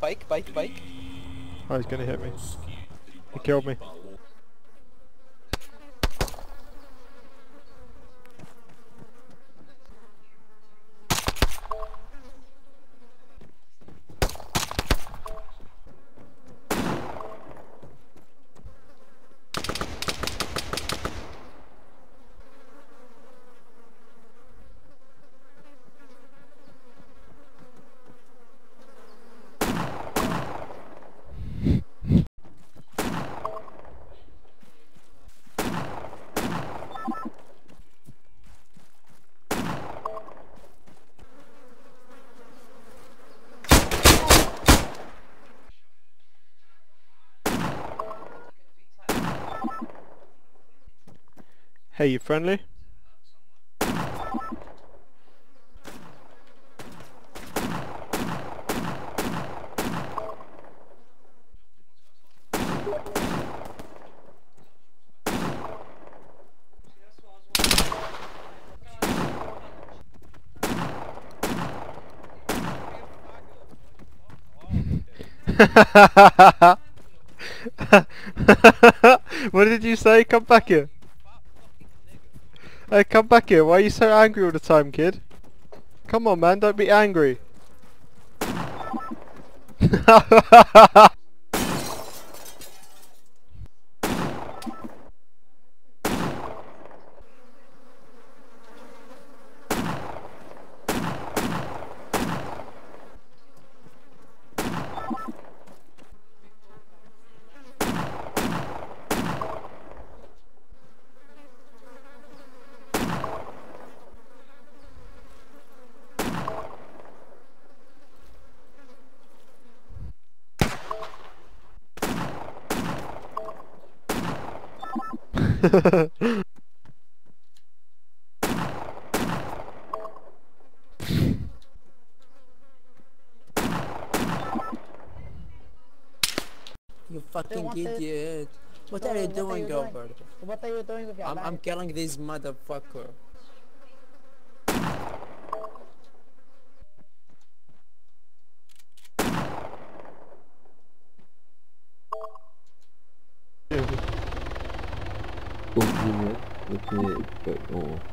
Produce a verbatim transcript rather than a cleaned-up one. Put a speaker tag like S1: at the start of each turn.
S1: bike, bike, bike.
S2: Oh, he's gonna hit me. He killed me. Hey, you friendly? What did you say? Come back here. Hey, come back here. Why are you so angry all the time, kid? Come on, man. Don't be angry.
S1: You fucking idiot. What are you doing, Gilbert?
S3: What are you doing with your
S1: I'm,
S3: life?
S1: I'm killing this motherfucker.
S4: Open it with it, but oh.